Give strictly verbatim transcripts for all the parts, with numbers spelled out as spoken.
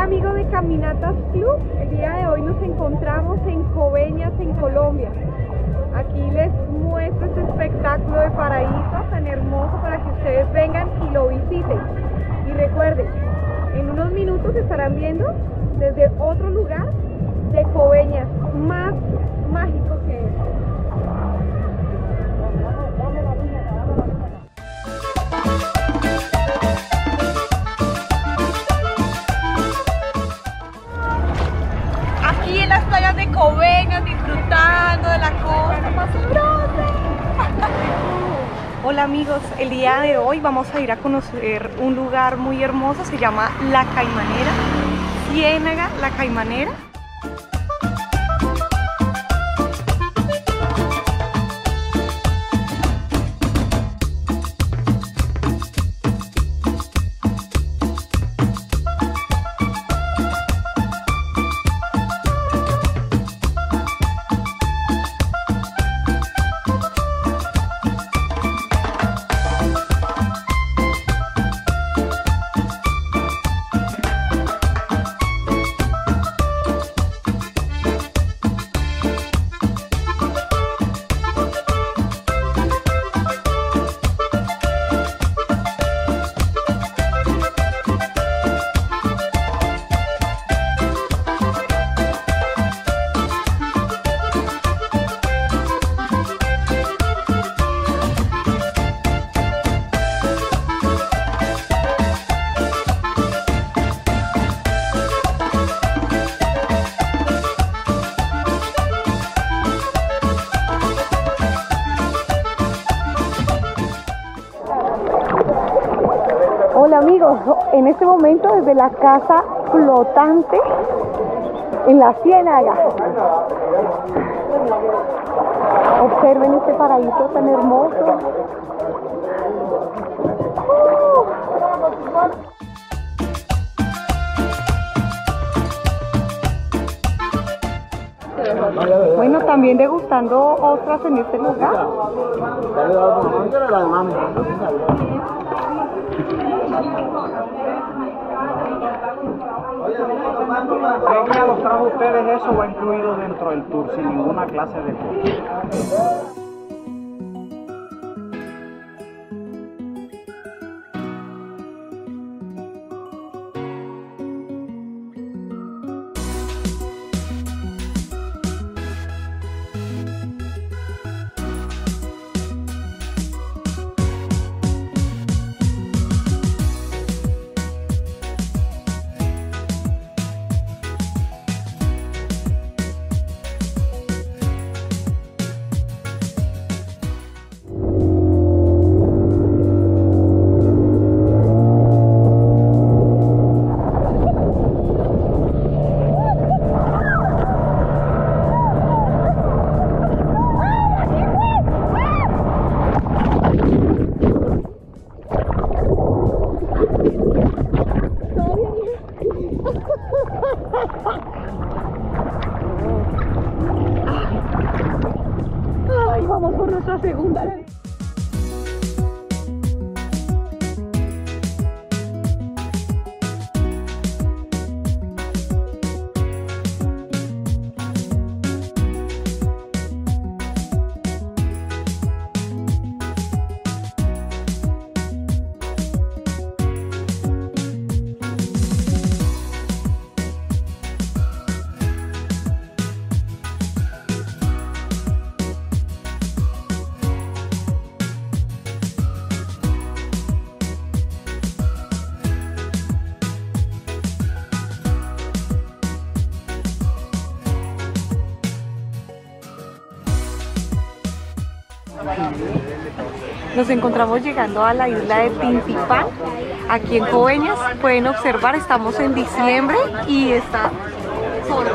amigos de Caminatas Club, el día de hoy nos encontramos en Coveñas, en Colombia. Aquí les muestro este espectáculo de paraíso tan hermoso para que ustedes vengan y lo visiten. Y recuerden, en unos minutos estarán viendo desde otro lugar de Coveñas, más mágico que es. Aquí en las playas de Coveñas, disfrutando de la costa más sabrosa. Hola amigos, el día de hoy vamos a ir a conocer un lugar muy hermoso, se llama La Caimanera, Ciénaga La Caimanera. Hola amigos, en este momento desde la casa flotante en la ciénaga. Observen este paraíso tan hermoso. Bueno, también degustando ostras en este lugar. ¿Qué guía los trajo ustedes? Eso va incluido dentro del tour, sin ninguna clase de costo. Ay, vamos por nuestra segunda. Nos encontramos llegando a la isla de Tintipán, aquí en Coveñas. Pueden observar, estamos en diciembre y está solo.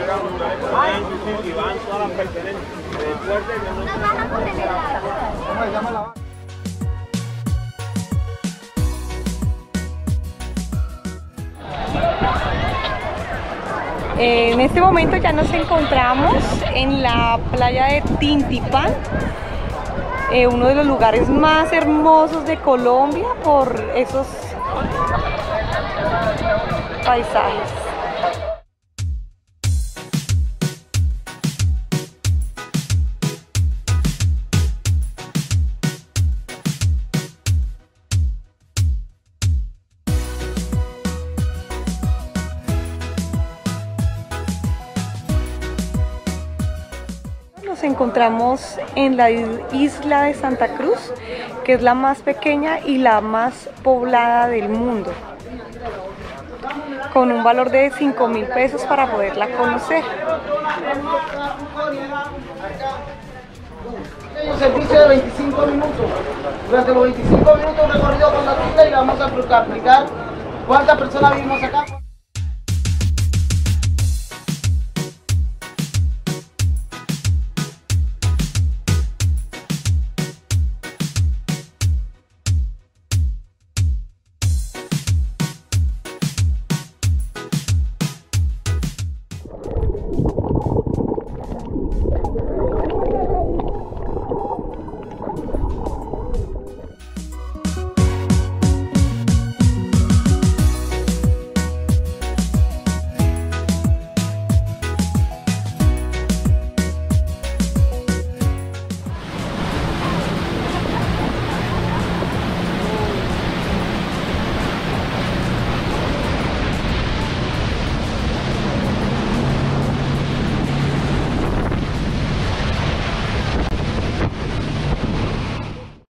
En este momento ya nos encontramos en la playa de Tintipán, eh, uno de los lugares más hermosos de Colombia por esos paisajes. nos encontramos en la isla de Santa Cruz, que es la más pequeña y la más poblada del mundo, con un valor de cinco mil pesos para poderla conocer. Un servicio de veinticinco minutos. Durante los veinticinco minutos un recorrido con la ruta y vamos a aplicar cuántas personas vivimos acá.